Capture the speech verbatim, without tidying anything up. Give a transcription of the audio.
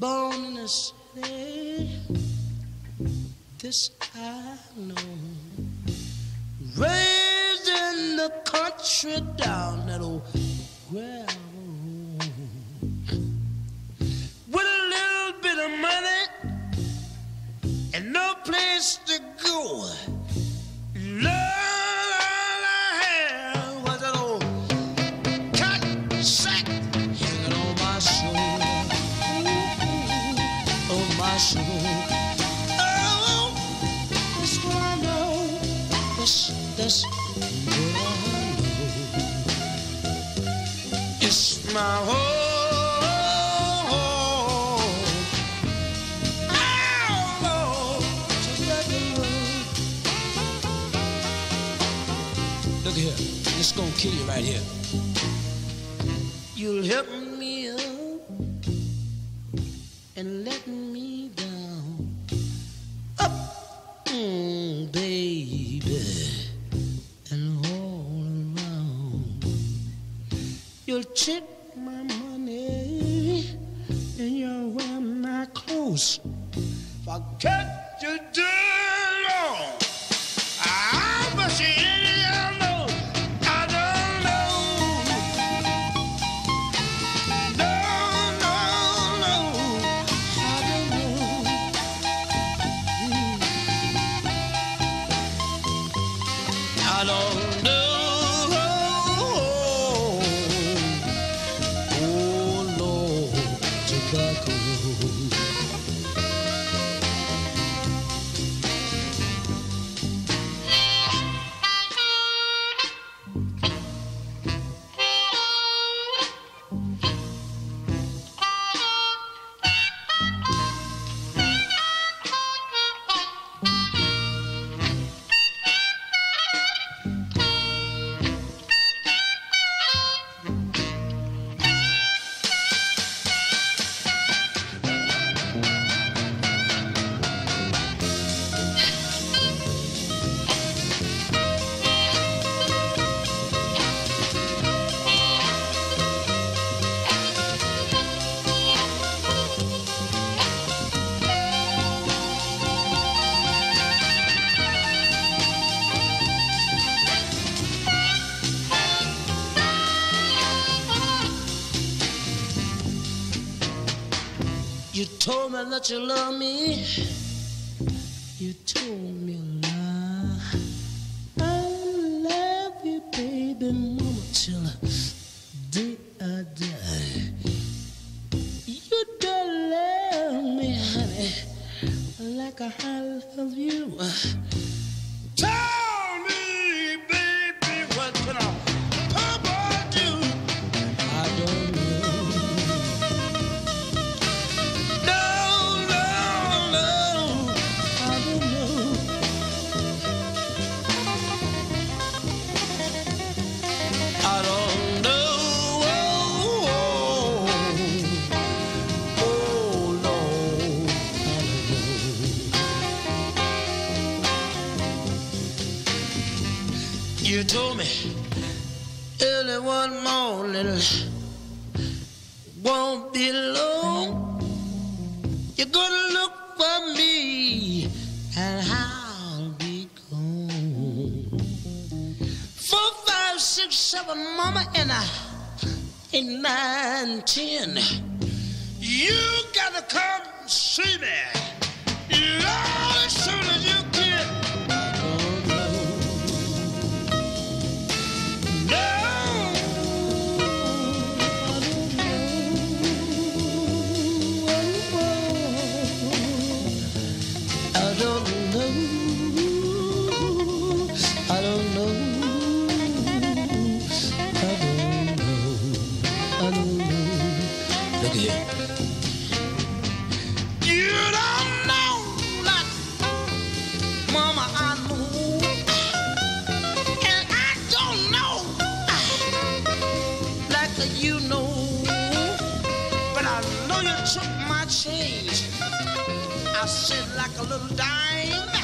Born in the city, this I know. Raised in the country down that old gravel road. With a little bit of money and no place to go. Lord, all I had was that old cotton sack hanging on my shoulder. On my shoulder. Oh, that's what I know. That's, that's what I know. It's my home. Look here, this is gonna kill you right here. You'll help me up and let me down. Up, mm, baby, and all around. You'll take my money and you'll wear my clothes. Forget you do wrong. I bet you any know. I don't know. Oh, Lord, tobacco. You told me that you love me. You told me a lie. I love you, baby, mama, till the day I die. You don't love me, honey, like I love you. Tell me, baby, what can I Papa do? I don't know. You told me early one morning won't be long. You're gonna look for me and I'll be gone. Four, five, six, seven, mama, and I, eight, nine, ten. You gotta come see me. Lord, as soon as you can. Look here. You don't know that, mama, I know. And I don't know like you know. But I know you took my change. I said like a little dime.